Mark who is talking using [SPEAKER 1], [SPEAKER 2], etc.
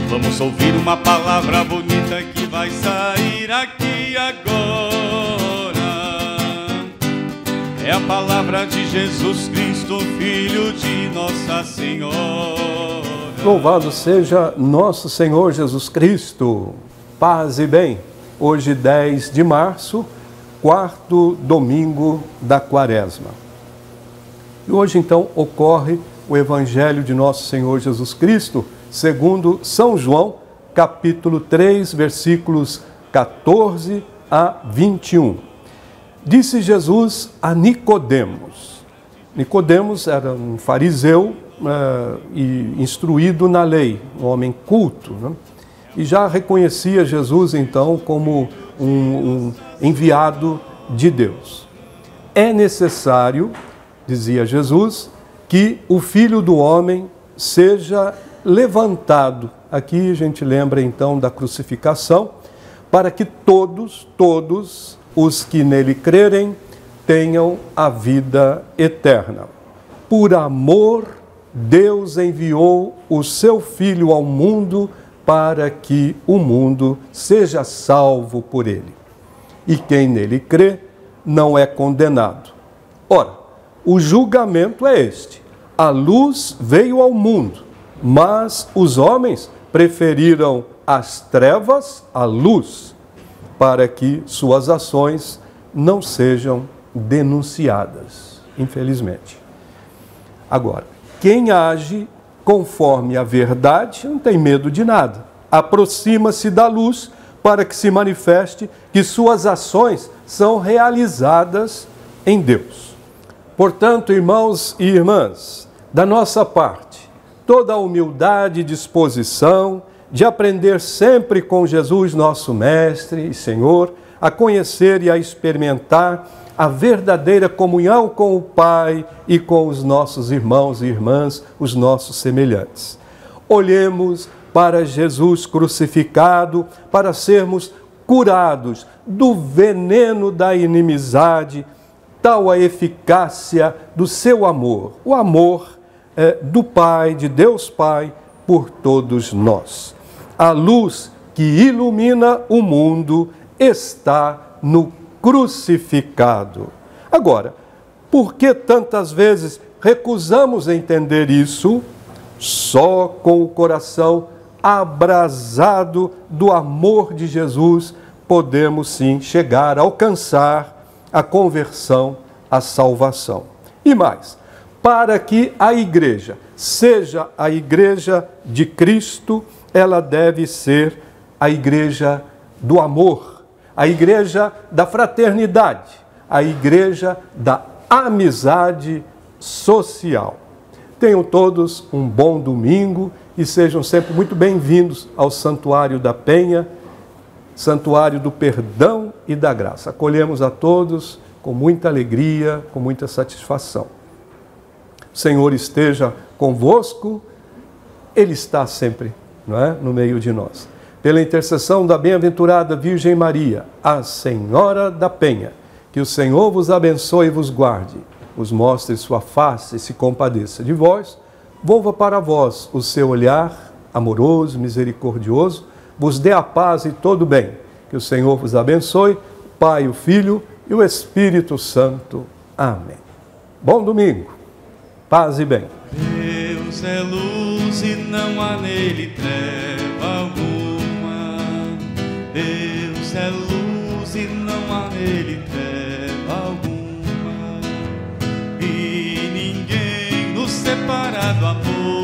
[SPEAKER 1] Vamos ouvir uma palavra bonita que vai sair aqui agora. É a palavra de Jesus Cristo, Filho de Nossa Senhora.
[SPEAKER 2] Louvado seja nosso Senhor Jesus Cristo. Paz e bem. Hoje, 10 de março, quarto domingo da Quaresma. E hoje, então, ocorre o Evangelho de nosso Senhor Jesus Cristo, segundo São João, capítulo 3, versículos 14 a 21. Disse Jesus a Nicodemos. Nicodemos era um fariseu e instruído na lei, um homem culto, né? E já reconhecia Jesus, então, como um enviado de Deus. É necessário, dizia Jesus, que o Filho do Homem seja levantado. Aqui a gente lembra então da crucificação, para que todos os que nele crerem tenham a vida eterna. Por amor, Deus enviou o seu Filho ao mundo para que o mundo seja salvo por ele. E quem nele crê não é condenado. Ora, o julgamento é este: a luz veio ao mundo, mas os homens preferiram as trevas à luz, para que suas ações não sejam denunciadas, infelizmente. Agora, quem age conforme a verdade não tem medo de nada. Aproxima-se da luz para que se manifeste que suas ações são realizadas em Deus. Portanto, irmãos e irmãs, da nossa parte, toda a humildade e disposição de aprender sempre com Jesus, nosso Mestre e Senhor, a conhecer e a experimentar a verdadeira comunhão com o Pai e com os nossos irmãos e irmãs, os nossos semelhantes. Olhemos para Jesus crucificado para sermos curados do veneno da inimizade, tal a eficácia do seu amor, o amor do Pai, de Deus Pai, por todos nós. A luz que ilumina o mundo está no crucificado. Agora, por que tantas vezes recusamos entender isso? Só com o coração abrasado do amor de Jesus podemos sim chegar a alcançar a conversão, a salvação. E mais, para que a igreja seja a igreja de Cristo, ela deve ser a igreja do amor, a igreja da fraternidade, a igreja da amizade social. Tenham todos um bom domingo e sejam sempre muito bem-vindos ao Santuário da Penha, Santuário do Perdão e da Graça. Acolhemos a todos com muita alegria, com muita satisfação. O Senhor esteja convosco, Ele está sempre, não é, no meio de nós. Pela intercessão da bem-aventurada Virgem Maria, a Senhora da Penha, que o Senhor vos abençoe e vos guarde, vos mostre sua face e se compadeça de vós, volva para vós o seu olhar amoroso, misericordioso, vos dê a paz e todo o bem. Que o Senhor vos abençoe, o Pai, o Filho e o Espírito Santo. Amém. Bom domingo. Paz e bem.
[SPEAKER 1] Deus é luz e não há nele treva alguma. Deus é luz e não há nele treva alguma. E ninguém nos separa do amor.